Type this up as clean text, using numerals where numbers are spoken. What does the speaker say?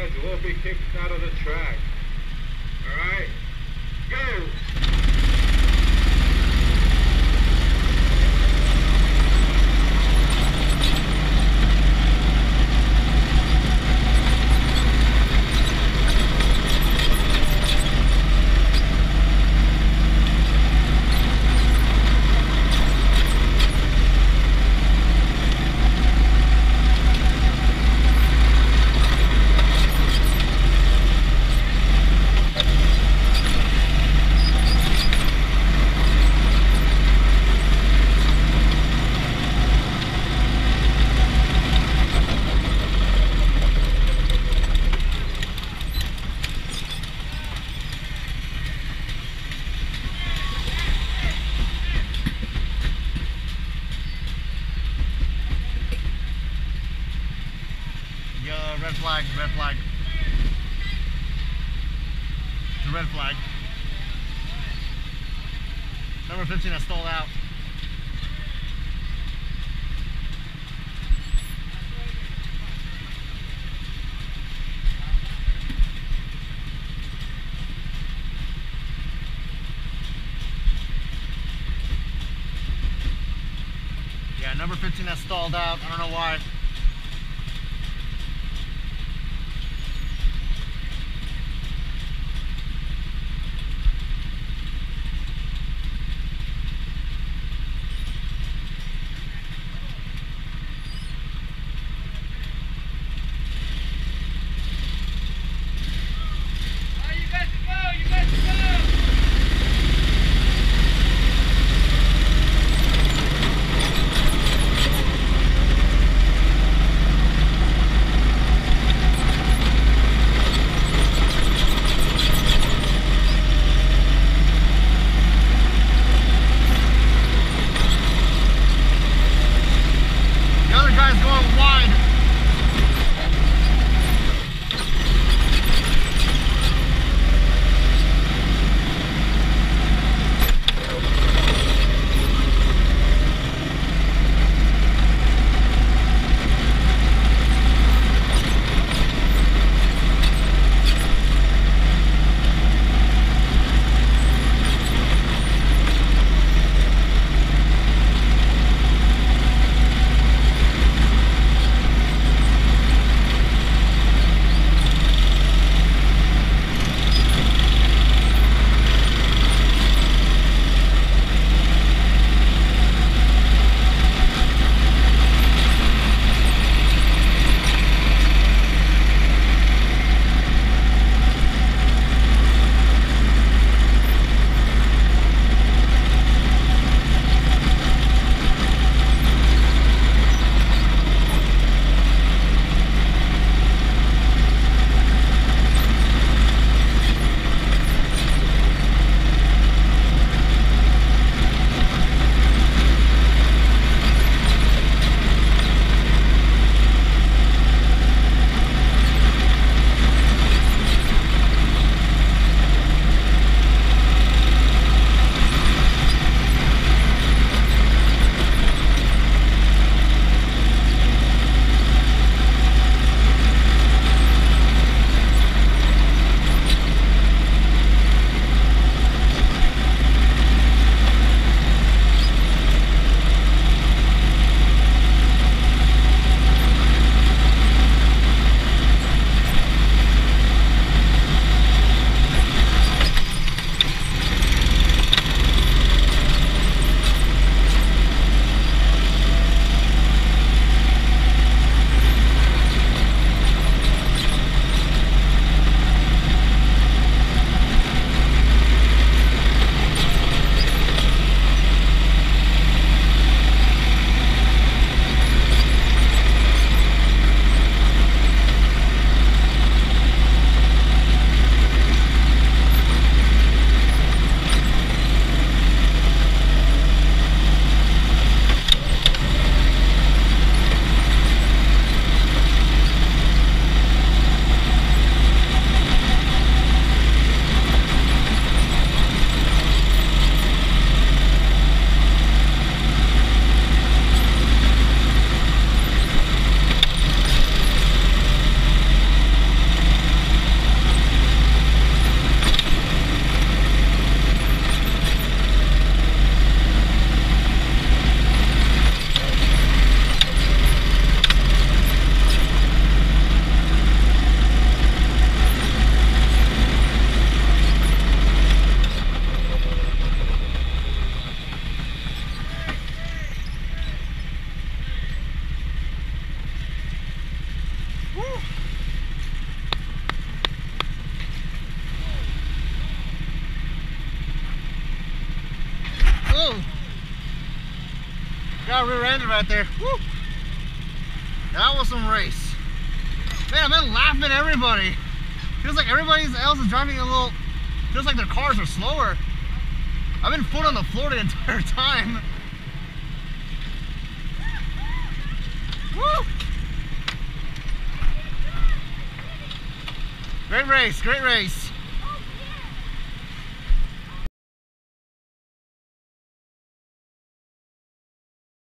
guys will be kicked out of the track. Alright? Go! Red flag, red flag. The red flag. Number 15 has stalled out. Yeah, number 15 has stalled out. I don't know why. Got rear-ended right there. Woo! That was some race. Man, I've been laughing at everybody. Feels like everybody else is driving a little. Feels like their cars are slower. I've been foot on the floor the entire time. Woo! Great race, great race.